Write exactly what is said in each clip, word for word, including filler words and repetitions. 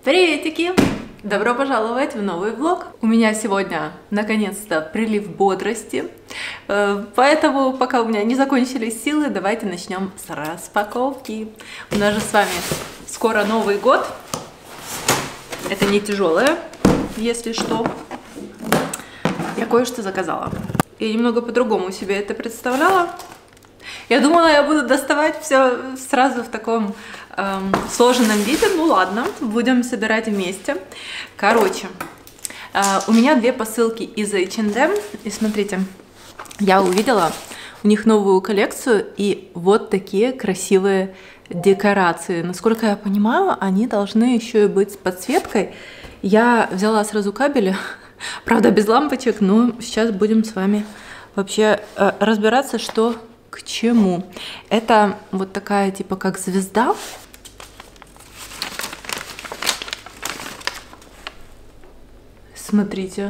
Приветики! Добро пожаловать в новый влог! У меня сегодня наконец-то прилив бодрости, поэтому пока у меня не закончились силы, давайте начнем с распаковки. У нас же с вами скоро Новый год. Это не тяжелое, если что. Я кое-что заказала. Я немного по-другому себе это представляла. Я думала, я буду доставать все сразу в таком эм, сложенном виде. Ну ладно, будем собирать вместе. Короче, э, у меня две посылки из эйч энд эм. И смотрите, я увидела у них новую коллекцию и вот такие красивые декорации. Насколько я понимаю, они должны еще и быть с подсветкой. Я взяла сразу кабели, правда без лампочек, но сейчас будем с вами вообще э, разбираться, что к чему. Это вот такая типа как звезда. Смотрите.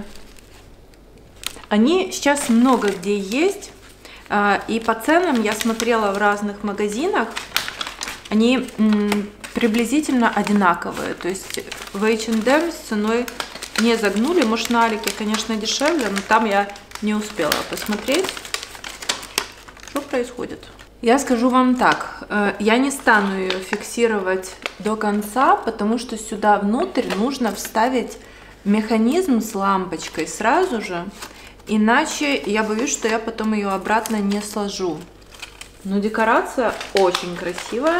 Они сейчас много где есть. И по ценам я смотрела в разных магазинах. Они приблизительно одинаковые. То есть в эйч энд эм с ценой не загнули. Может, на Алике, конечно, дешевле, но там я не успела посмотреть, что происходит. Я скажу вам так, я не стану ее фиксировать до конца, потому что сюда внутрь нужно вставить механизм с лампочкой сразу же, иначе я боюсь, что я потом ее обратно не сложу. Но декорация очень красивая,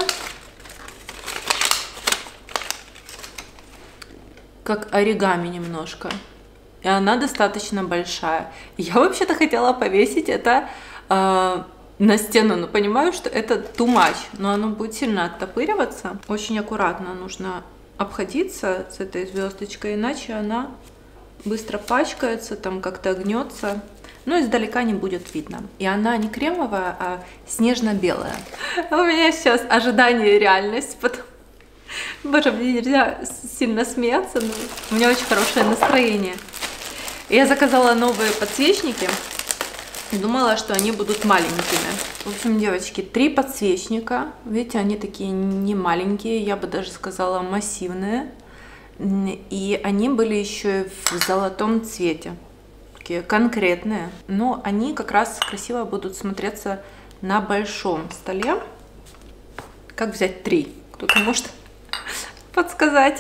как оригами немножко, и она достаточно большая. Я вообще-то хотела повесить это э, на стену, но понимаю, что это too much, но оно будет сильно оттопыриваться. Очень аккуратно нужно обходиться с этой звездочкой, иначе она быстро пачкается, там как-то гнется, но издалека не будет видно. И она не кремовая, а снежно-белая. У меня сейчас ожидание и реальность. Боже, мне нельзя сильно смеяться, но у меня очень хорошее настроение. Я заказала новые подсвечники. Думала, что они будут маленькими. В общем, девочки, три подсвечника. Видите, они такие не маленькие, я бы даже сказала массивные. И они были еще и в золотом цвете. Такие конкретные. Но они как раз красиво будут смотреться на большом столе. Как взять три? Кто-то может подсказать?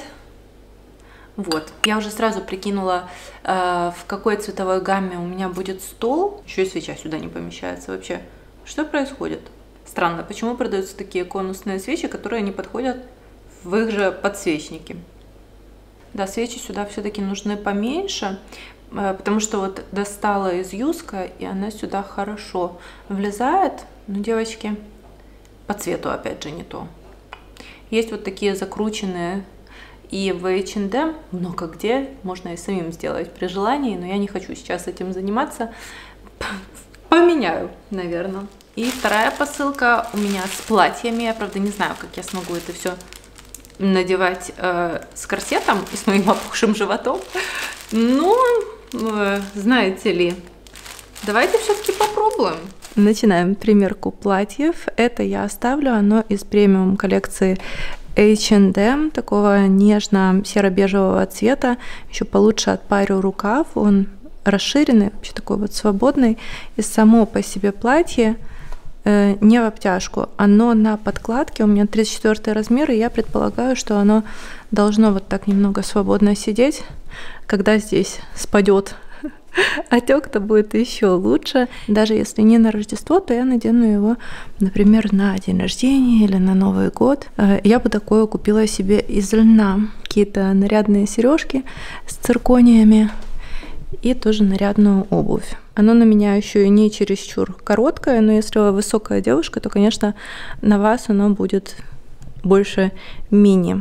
Вот, я уже сразу прикинула, э, в какой цветовой гамме у меня будет стол. Еще и свеча сюда не помещается вообще. Что происходит? Странно, почему продаются такие конусные свечи, которые не подходят в их же подсвечники? Да, свечи сюда все-таки нужны поменьше, э, потому что вот достала из Юска, и она сюда хорошо влезает. Но, девочки, по цвету опять же не то. Есть вот такие закрученные. И в эйч энд эм много где можно и самим сделать при желании, но я не хочу сейчас этим заниматься. Поменяю, наверное. И вторая посылка у меня с платьями. Я, правда, не знаю, как я смогу это все надевать э, с корсетом и с моим опухшим животом. Ну, э, знаете ли, давайте все-таки попробуем. Начинаем примерку платьев. Это я оставлю, оно из премиум коллекции эйч энд эм, такого нежно-серо-бежевого цвета. Еще получше отпарю рукав, он расширенный, вообще такой вот свободный. И само по себе платье э, не в обтяжку, оно на подкладке, у меня тридцать четвёртый размер, и я предполагаю, что оно должно вот так немного свободно сидеть. Когда здесь спадет отек-то будет еще лучше. Даже если не на Рождество, то я надену его, например, на день рождения или на Новый год. Я бы такое купила себе из льна. Какие-то нарядные сережки с циркониями и тоже нарядную обувь. Оно на меня еще и не чересчур короткое, но если вы высокая девушка, то, конечно, на вас оно будет больше мини.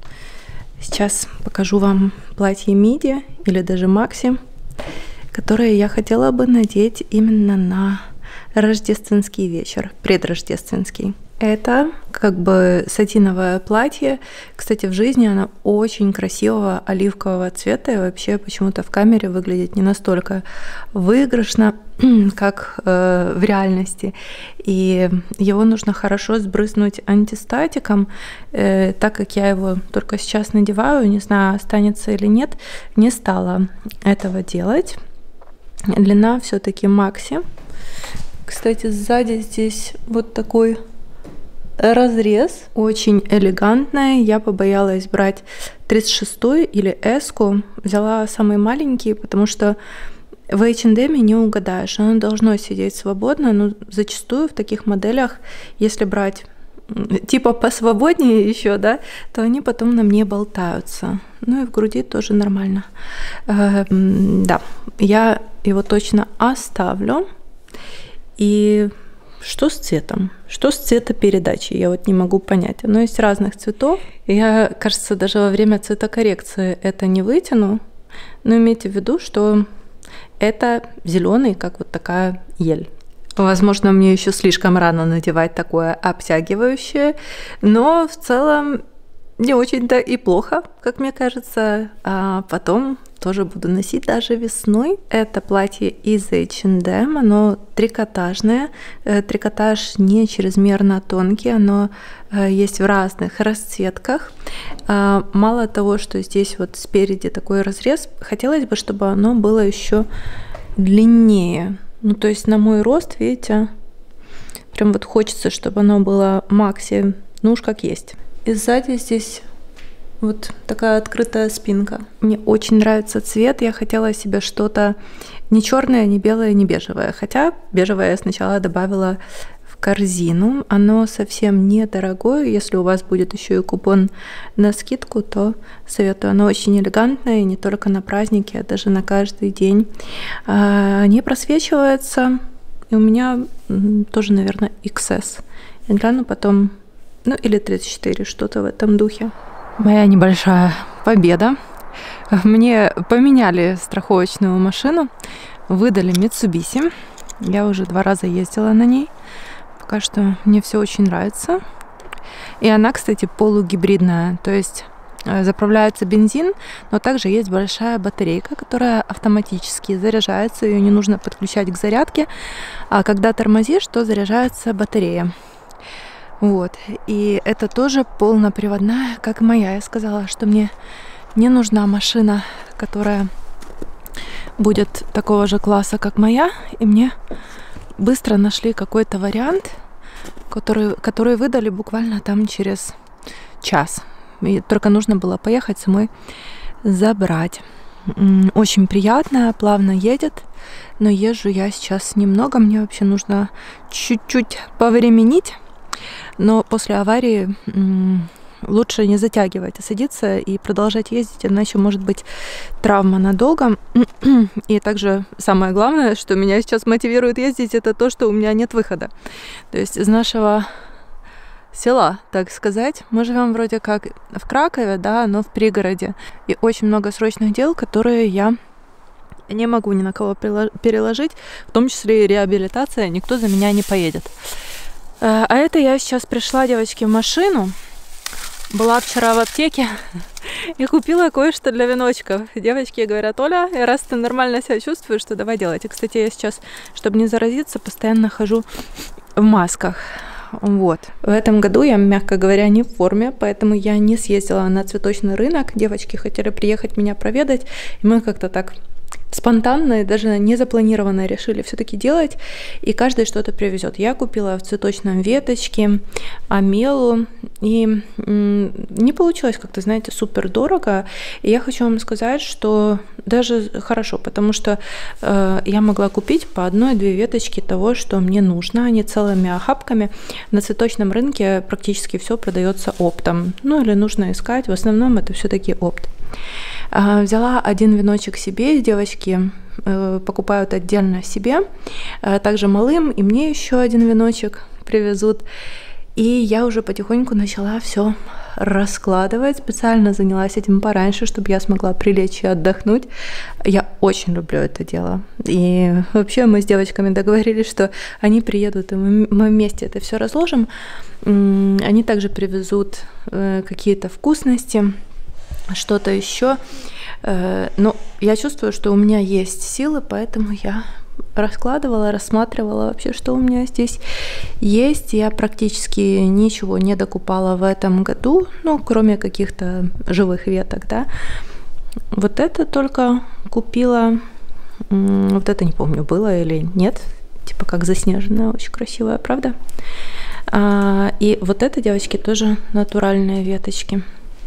Сейчас покажу вам платье миди или даже макси, которые я хотела бы надеть именно на рождественский вечер, предрождественский. Это как бы сатиновое платье. Кстати, в жизни оно очень красивого оливкового цвета и вообще почему-то в камере выглядит не настолько выигрышно, как э, в реальности. И его нужно хорошо сбрызнуть антистатиком, э, так как я его только сейчас надеваю, не знаю, останется или нет, не стала этого делать. Длина все-таки макси. Кстати, сзади здесь вот такой разрез, очень элегантная. Я побоялась брать тридцать шестой или эску, взяла самый маленький, потому что в эйч энд эм не угадаешь, оно должно сидеть свободно, но зачастую в таких моделях, если брать типа посвободнее еще, да, то они потом на мне болтаются. Ну и в груди тоже нормально. Э, да, я его точно оставлю. И что с цветом? Что с цветопередачей? Я вот не могу понять. Оно есть разных цветов. Я, кажется, даже во время цветокоррекции это не вытяну. Но имейте в виду, что это зеленый, как вот такая ель. Возможно, мне еще слишком рано надевать такое обтягивающее, но в целом не очень-то и плохо, как мне кажется. А потом тоже буду носить даже весной. Это платье из эйч энд эм, оно трикотажное. Трикотаж не чрезмерно тонкий, оно есть в разных расцветках. Мало того, что здесь вот спереди такой разрез, хотелось бы, чтобы оно было еще длиннее. Ну, то есть на мой рост, видите, прям вот хочется, чтобы оно было макси, ну уж как есть. И сзади здесь вот такая открытая спинка. Мне очень нравится цвет. Я хотела себе что-то не черное, не белое, не бежевое. Хотя бежевое я сначала добавила в корзину. Оно совсем недорогое. Если у вас будет еще и купон на скидку, то советую. Оно очень элегантное, и не только на праздники, а даже на каждый день. Не просвечивается. И у меня тоже, наверное, икс эс. Я гляну потом, ну или тридцать четыре, что-то в этом духе. Моя небольшая победа. Мне поменяли страховочную машину, выдали Mitsubishi. Я уже два раза ездила на ней. Пока что мне все очень нравится. И она, кстати, полугибридная. То есть заправляется бензин, но также есть большая батарейка, которая автоматически заряжается. Ее не нужно подключать к зарядке. А когда тормозишь, то заряжается батарея. Вот, и это тоже полноприводная, как моя. Я сказала, что мне не нужна машина, которая будет такого же класса, как моя. И мне быстро нашли какой-то вариант, который, который выдали буквально там через час. И только нужно было поехать самой забрать. Очень приятная, плавно едет. Но езжу я сейчас немного. Мне вообще нужно чуть-чуть повременить. Но после аварии м- лучше не затягивать, а садиться и продолжать ездить, иначе может быть травма надолго. И также самое главное, что меня сейчас мотивирует ездить, это то, что у меня нет выхода. То есть из нашего села, так сказать, мы живем вроде как в Кракове, да, но в пригороде. И очень много срочных дел, которые я не могу ни на кого переложить, в том числе и реабилитация, никто за меня не поедет. А это я сейчас пришла, девочки, в машину. Была вчера в аптеке и купила кое-что для веночков. Девочки говорят: Оля, раз ты нормально себя чувствуешь, то давай делать. И, кстати, я сейчас, чтобы не заразиться, постоянно хожу в масках. Вот. В этом году я, мягко говоря, не в форме, поэтому я не съездила на цветочный рынок. Девочки хотели приехать меня проведать, и мы как-то так спонтанно и даже не запланированно решили все-таки делать, и каждый что-то привезет. Я купила в цветочном веточке, амелу, и м- не получилось как-то, знаете, супер дорого. И я хочу вам сказать, что даже хорошо, потому что э, я могла купить по одной-две веточки того, что мне нужно, а не целыми охапками. На цветочном рынке практически все продается оптом, ну или нужно искать, в основном это все-таки опт. Взяла один веночек себе, девочки э, покупают отдельно себе, э, также малым, и мне еще один веночек привезут. И я уже потихоньку начала все раскладывать. Специально занялась этим пораньше, чтобы я смогла прилечь и отдохнуть. Я очень люблю это дело. И вообще мы с девочками договорились, что они приедут, и мы вместе это все разложим. Они также привезут какие-то вкусности, что-то еще. Но я чувствую, что у меня есть силы, поэтому я раскладывала, рассматривала вообще, что у меня здесь есть. Я практически ничего не докупала в этом году, ну, кроме каких-то живых веток, да. Вот это только купила, вот это не помню, было или нет, типа как заснеженная, очень красивая, правда? А, и вот это, девочки, тоже натуральные веточки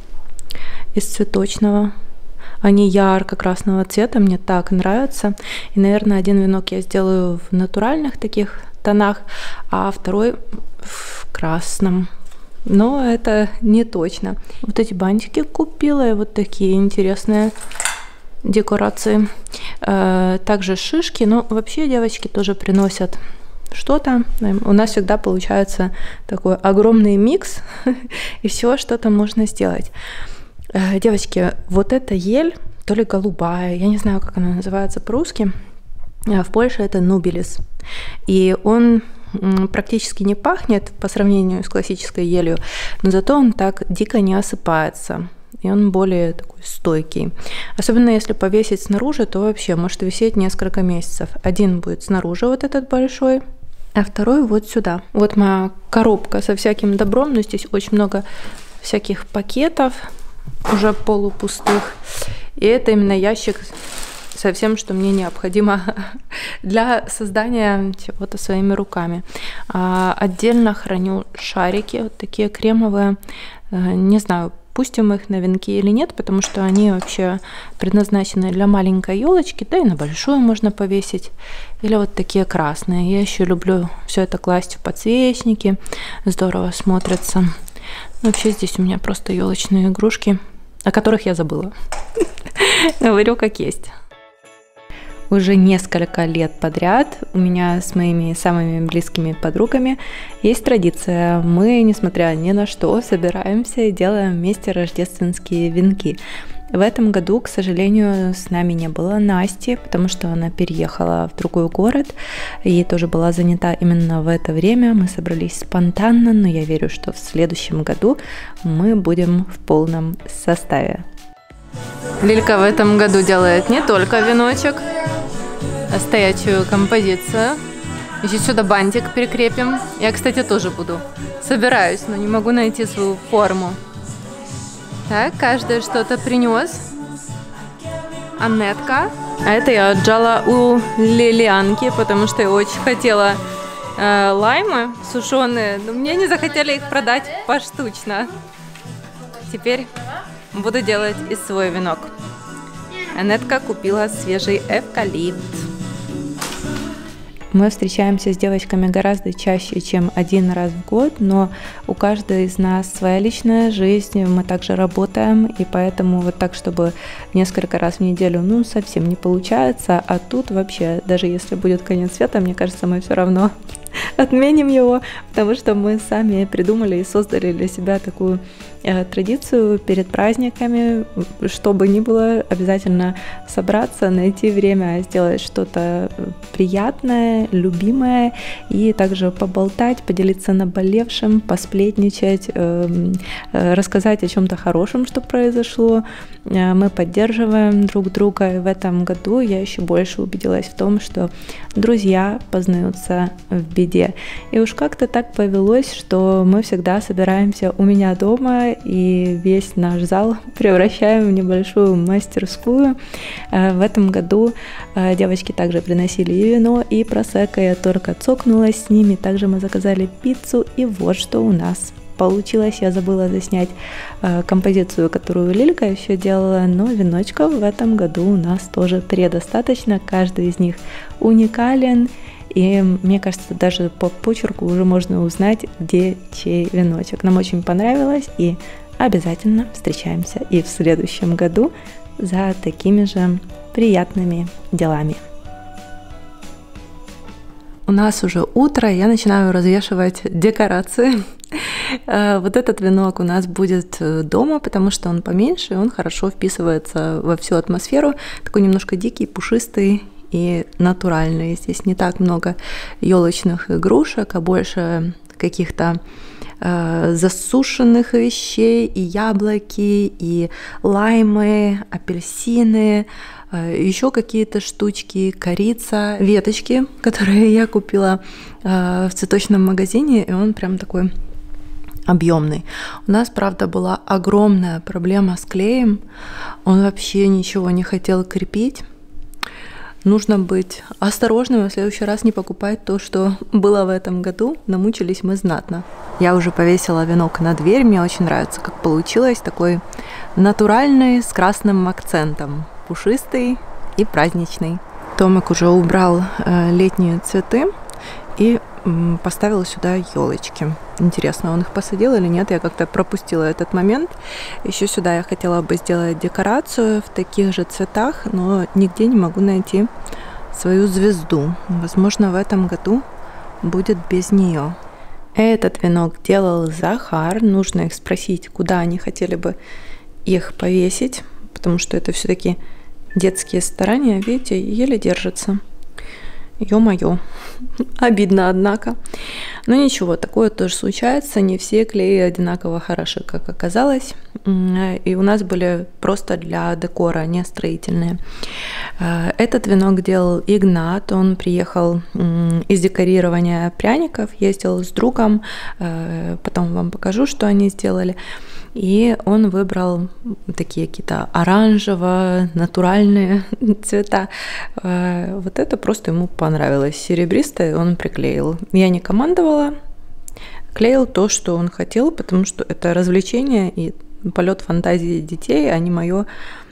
из цветочного. Они ярко-красного цвета, мне так нравятся. И, наверное, один венок я сделаю в натуральных таких тонах, а второй в красном. Но это не точно. Вот эти бантики купила, и вот такие интересные декорации. Также шишки. Но вообще девочки тоже приносят что-то. У нас всегда получается такой огромный микс, и все что-то можно сделать. Девочки, вот эта ель, то ли голубая, я не знаю, как она называется по-русски, в Польше это нубилис. И он практически не пахнет по сравнению с классической елью, но зато он так дико не осыпается. И он более такой стойкий. Особенно если повесить снаружи, то вообще может висеть несколько месяцев. Один будет снаружи, вот этот большой, а второй вот сюда. Вот моя коробка со всяким добром, но здесь очень много всяких пакетов, уже полупустых. И это именно ящик со всем, что мне необходимо для создания чего-то своими руками. А отдельно храню шарики, вот такие кремовые. Не знаю, пустим их на венки или нет, потому что они вообще предназначены для маленькой елочки, да и на большую можно повесить. Или вот такие красные. Я еще люблю все это класть в подсвечники. Здорово смотрится. Вообще здесь у меня просто елочные игрушки, о которых я забыла. Говорю как есть. Уже несколько лет подряд у меня с моими самыми близкими подругами есть традиция. Мы, несмотря ни на что, собираемся и делаем вместе рождественские венки. В этом году, к сожалению, с нами не было Насти, потому что она переехала в другой город и тоже была занята именно в это время. Мы собрались спонтанно, но я верю, что в следующем году мы будем в полном составе. Лилька в этом году делает не только веночек, а стоячую композицию. Еще сюда бантик прикрепим. Я, кстати, тоже буду. Собираюсь, но не могу найти свою форму. Так, каждый что-то принес. Аннетка. А это я отжала у Лилианки, потому что я очень хотела э, лаймы сушеные, но мне не захотели их продать поштучно. Теперь буду делать и свой венок. Аннетка купила свежий эвкалипт. Мы встречаемся с девочками гораздо чаще, чем один раз в год, но у каждой из нас своя личная жизнь, мы также работаем, и поэтому вот так, чтобы несколько раз в неделю, ну, совсем не получается, а тут вообще, даже если будет конец света, мне кажется, мы все равно отменим его, потому что мы сами придумали и создали для себя такую э, традицию перед праздниками, чтобы ни было, обязательно собраться, найти время, сделать что-то приятное, любимое, и также поболтать, поделиться наболевшим, посплетничать, э, э, рассказать о чем-то хорошем, что произошло. Э, мы поддерживаем друг друга, и в этом году я еще больше убедилась в том, что друзья познаются в беде. И уж как-то так повелось, что мы всегда собираемся у меня дома, и весь наш зал превращаем в небольшую мастерскую. В этом году девочки также приносили и вино, и просекко. Я только цокнулась с ними. Также мы заказали пиццу, и вот что у нас получилось. Я забыла заснять композицию, которую Лилька еще делала, но веночков в этом году у нас тоже предостаточно. Каждый из них уникален. И мне кажется, даже по почерку уже можно узнать, где чей веночек. Нам очень понравилось, и обязательно встречаемся и в следующем году за такими же приятными делами. У нас уже утро, я начинаю развешивать декорации. Вот этот венок у нас будет дома, потому что он поменьше, и он хорошо вписывается во всю атмосферу. Такой немножко дикий, пушистый и натуральный. Здесь не так много елочных игрушек, а больше каких-то э, засушенных вещей, и яблоки, и лаймы, апельсины, э, еще какие-то штучки, корица, веточки, которые я купила э, в цветочном магазине, и он прям такой объемный. У нас, правда, была огромная проблема с клеем, он вообще ничего не хотел крепить. Нужно быть осторожным, в следующий раз не покупать то, что было в этом году. Намучились мы знатно. Я уже повесила венок на дверь. Мне очень нравится, как получилось. Такой натуральный, с красным акцентом. Пушистый и праздничный. Томик уже убрал э, летние цветы и м, поставил сюда елочки. Интересно, он их посадил или нет? Я как-то пропустила этот момент. Еще сюда я хотела бы сделать декорацию в таких же цветах, но нигде не могу найти свою звезду. Возможно, в этом году будет без нее. Этот венок делал Захар. Нужно их спросить, куда они хотели бы их повесить, потому что это все-таки детские старания. Видите, еле держатся. Ё-моё, обидно, однако. Но ничего, такое тоже случается. Не все клеи одинаково хороши, как оказалось. И у нас были просто для декора, не строительные. Этот венок делал Игнат. Он приехал из декорирования пряников, ездил с другом. Потом вам покажу, что они сделали. И он выбрал такие какие-то оранжево-натуральные цвета. Вот это просто ему понравилось. Серебристое он приклеил. Я не командовала, клеил то, что он хотел, потому что это развлечение и полет фантазии детей, а не мое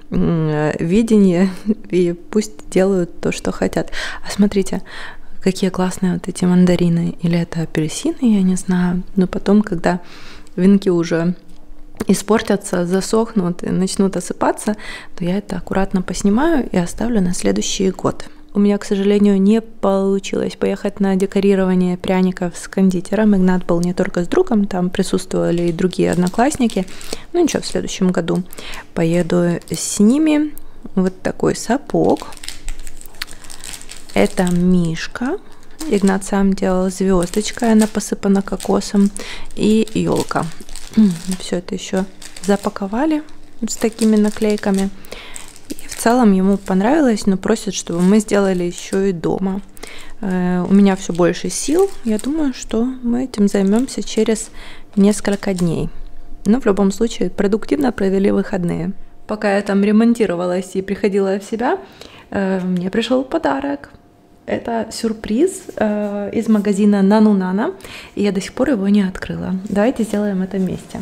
видение. И пусть делают то, что хотят. А смотрите, какие классные вот эти мандарины. Или это апельсины, я не знаю. Но потом, когда венки уже испортятся, засохнут и начнут осыпаться, то я это аккуратно поснимаю и оставлю на следующий год. У меня, к сожалению, не получилось поехать на декорирование пряников с кондитером. Игнат был не только с другом, там присутствовали и другие одноклассники. Ну ничего, в следующем году поеду с ними. Вот такой сапог. Это мишка. Игнат сам делал звездочкой, она посыпана кокосом. И елка. Все это еще запаковали с такими наклейками. И в целом ему понравилось, но просит, чтобы мы сделали еще и дома. У меня все больше сил. Я думаю, что мы этим займемся через несколько дней. Но в любом случае продуктивно провели выходные. Пока я там ремонтировалась и приходила в себя, мне пришел подарок. Это сюрприз э, из магазина Нанунана, и я до сих пор его не открыла. Давайте сделаем это вместе.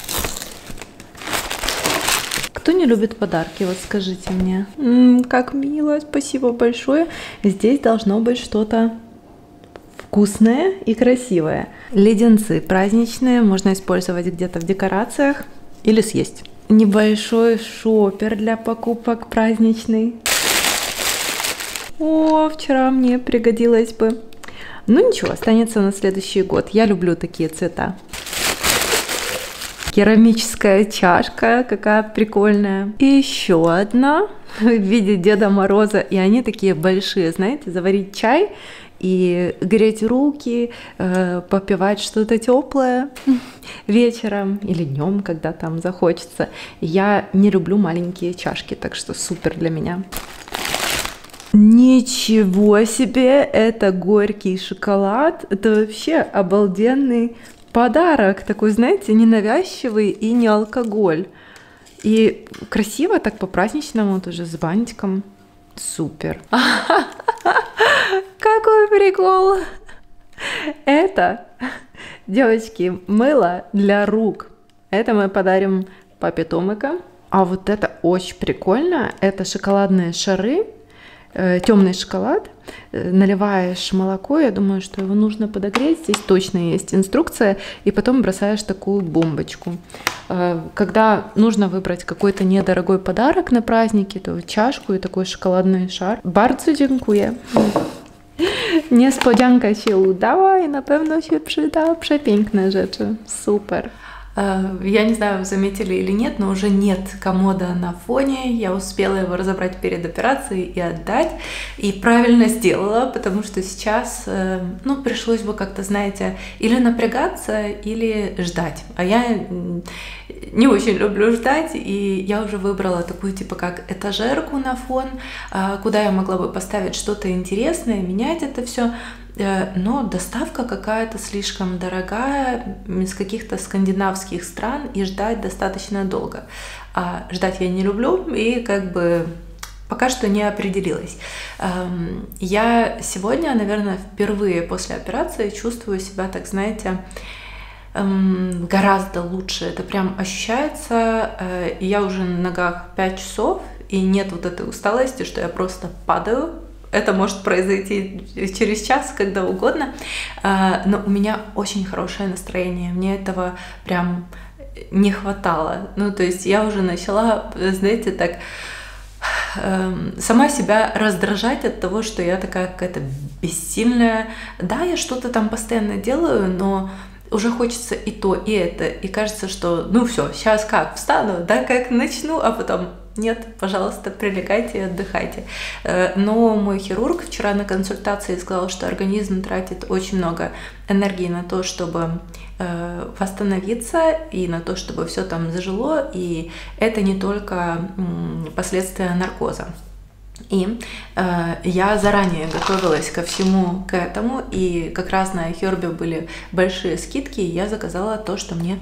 Кто не любит подарки, вот скажите мне. М-м, как мило, спасибо большое. Здесь должно быть что-то вкусное и красивое. Леденцы праздничные, можно использовать где-то в декорациях или съесть. Небольшой шопер для покупок праздничный. О, вчера мне пригодилось бы. Ну ничего, останется на следующий год. Я люблю такие цвета. Керамическая чашка, какая прикольная. И еще одна в виде Деда Мороза. И они такие большие, знаете, заварить чай и греть руки, э, попивать что-то теплое вечером или днем, когда там захочется. Я не люблю маленькие чашки, так что супер для меня. Ничего себе, это горький шоколад, это вообще обалденный подарок, такой, знаете, ненавязчивый и не алкоголь. И красиво так по-праздничному, тоже с бантиком, супер. Какой прикол! Это, девочки, мыло для рук, это мы подарим папе Томика. А вот это очень прикольно, это шоколадные шары. Темный шоколад, наливаешь молоко, я думаю, что его нужно подогреть, здесь точно есть инструкция, и потом бросаешь такую бомбочку. Когда нужно выбрать какой-то недорогой подарок на праздники, то чашку и такой шоколадный шар. Bardzo dziękuję. Niespodzianka się udała i na pewno się przyda. Przepiękne rzeczy. Super. Я не знаю, заметили или нет, но уже нет комода на фоне. Я успела его разобрать перед операцией и отдать. И правильно сделала, потому что сейчас, ну, пришлось бы как-то, знаете, или напрягаться, или ждать. А я не очень люблю ждать, и я уже выбрала такую, типа, как этажерку на фон, куда я могла бы поставить что-то интересное, менять это все. Но доставка какая-то слишком дорогая из каких-то скандинавских стран, и ждать достаточно долго. А ждать я не люблю, и как бы пока что не определилась. Я сегодня, наверное, впервые после операции чувствую себя, так знаете, гораздо лучше. Это прям ощущается. Я уже на ногах пять часов, и нет вот этой усталости, что я просто падаю. Это может произойти через час, когда угодно, но у меня очень хорошее настроение, мне этого прям не хватало. Ну, то есть я уже начала, знаете, так сама себя раздражать от того, что я такая какая-то бессильная. Да, я что-то там постоянно делаю, но уже хочется и то, и это, и кажется, что ну все, сейчас как встану, да, как начну, а потом нет, пожалуйста, прилегайте и отдыхайте. Но мой хирург вчера на консультации сказал, что организм тратит очень много энергии на то, чтобы восстановиться, и на то, чтобы все там зажило, и это не только последствия наркоза. И э, я заранее готовилась ко всему к этому, и как раз на iHerb были большие скидки, и я заказала то, что мне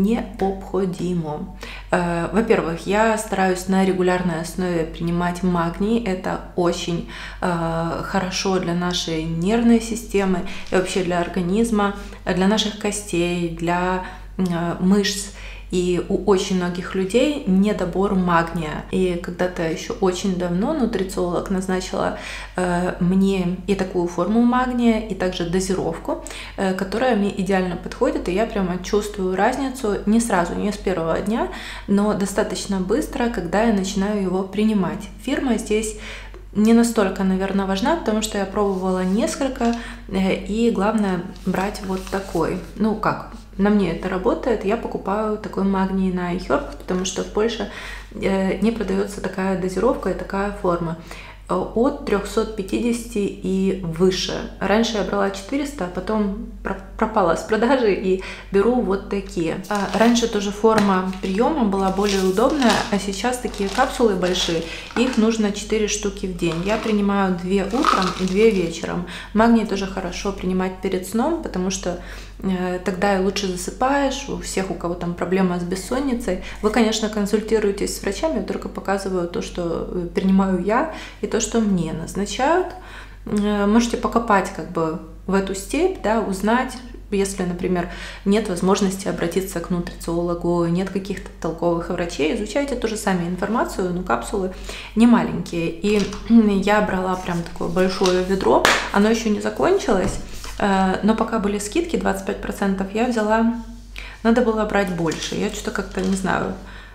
необходимо. Э, во-первых, я стараюсь на регулярной основе принимать магний, это очень э, хорошо для нашей нервной системы и вообще для организма, для наших костей, для э, мышц. И у очень многих людей недобор магния. И когда-то еще очень давно нутрициолог назначила э, мне и такую форму магния, и также дозировку, э, которая мне идеально подходит. И я прямо чувствую разницу не сразу, не с первого дня, но достаточно быстро, когда я начинаю его принимать. Фирма здесь не настолько, наверное, важна, потому что я пробовала несколько, э, и главное брать вот такой. Ну как? На мне это работает, я покупаю такой магний на iHerb, потому что в Польше не продается такая дозировка и такая форма. От трёхсот пятидесяти и выше. Раньше я брала четыреста, а потом пропала с продажи и беру вот такие. А раньше тоже форма приема была более удобная, а сейчас такие капсулы большие, их нужно четыре штуки в день. Я принимаю две утром и две вечером. Магний тоже хорошо принимать перед сном, потому что э, тогда и лучше засыпаешь. У всех, у кого там проблема с бессонницей, вы, конечно, консультируетесь с врачами, я только показываю то, что принимаю я, и то, что мне назначают. Можете покопать как бы в эту степь, да, узнать, если, например, нет возможности обратиться к нутрициологу, нет каких-то толковых врачей, изучайте тоже сами информацию, но капсулы не маленькие. И я брала прям такое большое ведро, оно еще не закончилось, но пока были скидки двадцать пять процентов, я взяла, надо было брать больше, я что-то как-то, не знаю,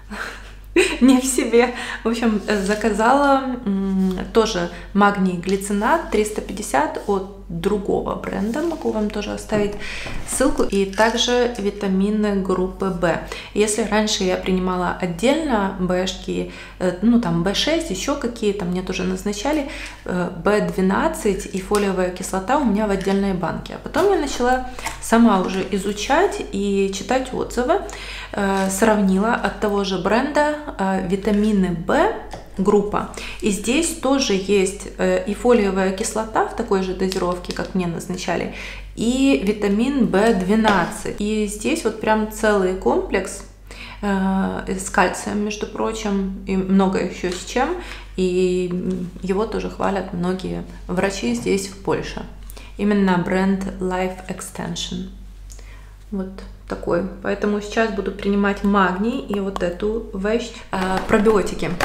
не в себе. В общем, заказала тоже магний глицинат триста пятьдесят от другого бренда, могу вам тоже оставить ссылку, и также витамины группы В. Если раньше я принимала отдельно Бшки, ну там бэ шесть, еще какие-то мне тоже назначали, бэ двенадцать и фолиевая кислота у меня в отдельной банке. А потом я начала сама уже изучать и читать отзывы, сравнила от того же бренда витамины В группа. И здесь тоже есть и фолиевая кислота в такой же дозировке, как мне назначали, и витамин бэ двенадцать. И здесь вот прям целый комплекс э, с кальцием, между прочим, и много еще с чем. И его тоже хвалят многие врачи здесь, в Польше. Именно бренд Life Extension. Вот такой. Поэтому сейчас буду принимать магний и вот эту вещь. Э, пробиотики.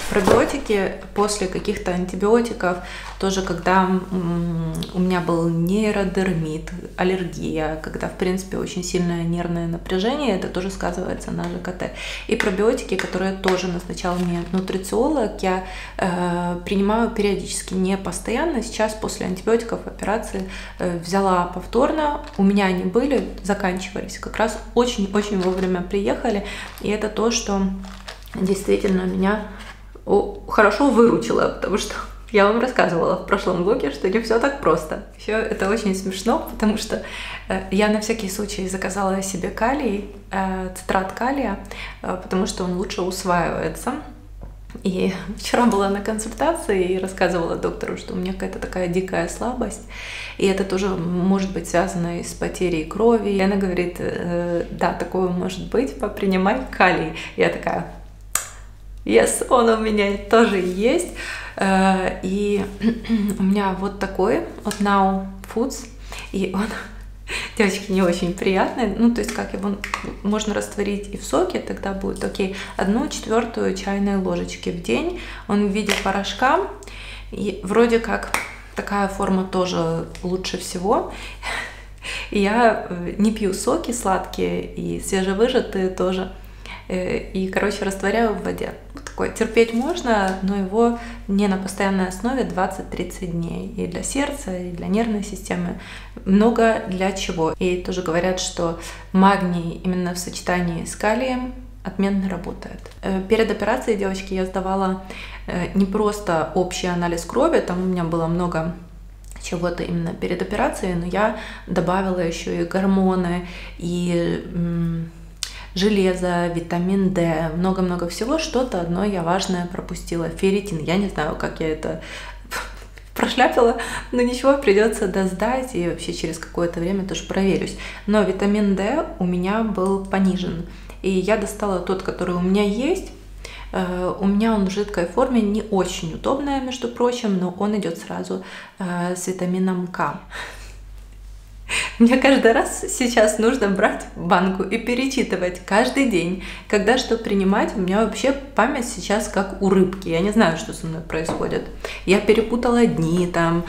Пробиотики после каких-то антибиотиков, тоже когда у меня был нейродермит, аллергия, когда, в принципе, очень сильное нервное напряжение, это тоже сказывается на ЖКТ. И пробиотики, которые тоже назначал мне нутрициолог, я э, принимаю периодически, не постоянно. Сейчас после антибиотиков операции э, взяла повторно, у меня они были, заканчивались, как раз очень-очень вовремя приехали, и это то, что действительно меня хорошо выручила, потому что я вам рассказывала в прошлом влоге, что не все так просто. Еще это очень смешно, потому что я на всякий случай заказала себе калий, цитрат калия, потому что он лучше усваивается. И вчера была на консультации и рассказывала доктору, что у меня какая-то такая дикая слабость, и это тоже может быть связано и с потерей крови. И она говорит, да, такое может быть, попринимай калий. Я такая... Yes, он у меня тоже есть. И у меня вот такой от Now Foods. И он, девочки, не очень приятный. Ну, то есть, как его можно растворить и в соке, тогда будет окей. Одну четвертую чайной ложечки в день. Он в виде порошка. И вроде как такая форма тоже лучше всего. И я не пью соки сладкие и свежевыжатые тоже. И, короче, растворяю в воде. Вот такое терпеть можно, но его не на постоянной основе двадцать-тридцать дней. И для сердца, и для нервной системы. Много для чего. И тоже говорят, что магний именно в сочетании с калием отменно работает. Перед операцией, девочки, я сдавала не просто общий анализ крови, там у меня было много чего-то именно перед операцией, но я добавила еще и гормоны, и железо, витамин D, много-много всего. Что-то одно я важное пропустила. Ферритин. Я не знаю, как я это прошляпила, но ничего, придется досдать и вообще через какое-то время тоже проверюсь. Но витамин D у меня был понижен. И я достала тот, который у меня есть. У меня он в жидкой форме, не очень удобная, между прочим, но он идет сразу с витамином К. Мне каждый раз сейчас нужно брать банку и перечитывать каждый день, когда что принимать. У меня вообще память сейчас как у рыбки. Я не знаю, что со мной происходит. Я перепутала дни, там,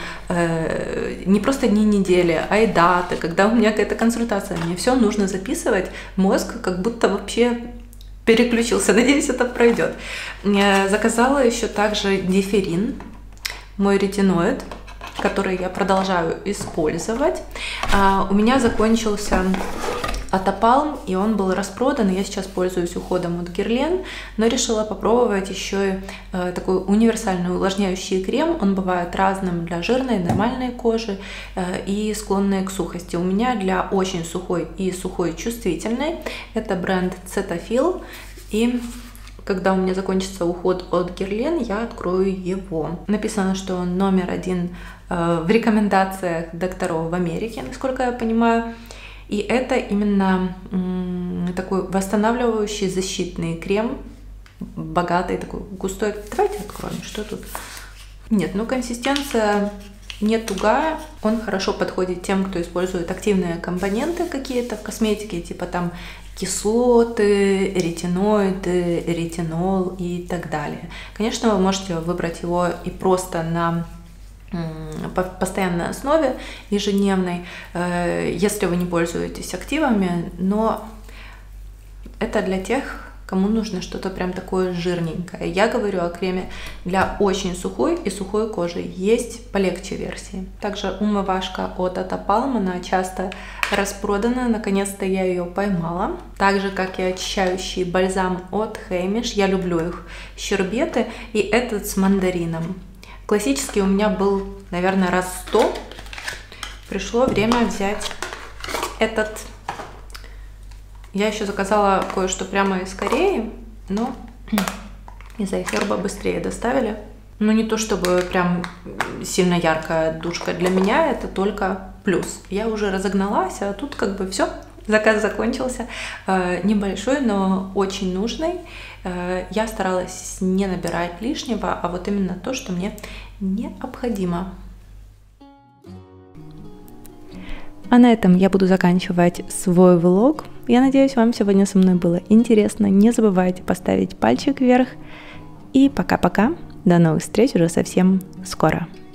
э, не просто дни недели, а и даты. Когда у меня какая-то консультация, мне все нужно записывать. Мозг как будто вообще переключился. Надеюсь, это пройдет. Я заказала еще также диферин, мой ретиноид, который я продолжаю использовать. А, у меня закончился Атопалм, и он был распродан. Я сейчас пользуюсь уходом от Guerlain, но решила попробовать еще и э, такой универсальный увлажняющий крем. Он бывает разным для жирной, нормальной кожи э, и склонной к сухости. У меня для очень сухой и сухой чувствительной. Это бренд Cetaphil. И когда у меня закончится уход от Guerlain, я открою его. Написано, что он номер один э, в рекомендациях докторов в Америке, насколько я понимаю. И это именно м, такой восстанавливающий защитный крем, богатый, такой густой. Давайте откроем, что тут. Нет, ну консистенция не тугая, он хорошо подходит тем, кто использует активные компоненты какие-то в косметике, типа там кислоты, ретиноиды, ретинол и так далее. Конечно, вы можете выбрать его и просто на постоянной основе, ежедневной, если вы не пользуетесь активами, но это для тех, кому нужно что-то прям такое жирненькое. Я говорю о креме для очень сухой и сухой кожи. Есть полегче версии. Также умывашка от Атопалм, она часто распродана. Наконец-то я ее поймала. Так же, как и очищающий бальзам от Хеймиш. Я люблю их щербеты. И этот с мандарином. Классический у меня был, наверное, раз сто. Пришло время взять этот. Я еще заказала кое-что прямо из Кореи, но из-за iHerb быстрее доставили. Ну, не то чтобы прям сильно яркая душка. Для меня это только плюс. Я уже разогналась, а тут как бы все, заказ закончился. Э, небольшой, но очень нужный. Э, я старалась не набирать лишнего, а вот именно то, что мне необходимо. А на этом я буду заканчивать свой влог. Я надеюсь, вам сегодня со мной было интересно. Не забывайте поставить пальчик вверх И пока-пока. До новых встреч уже совсем скоро.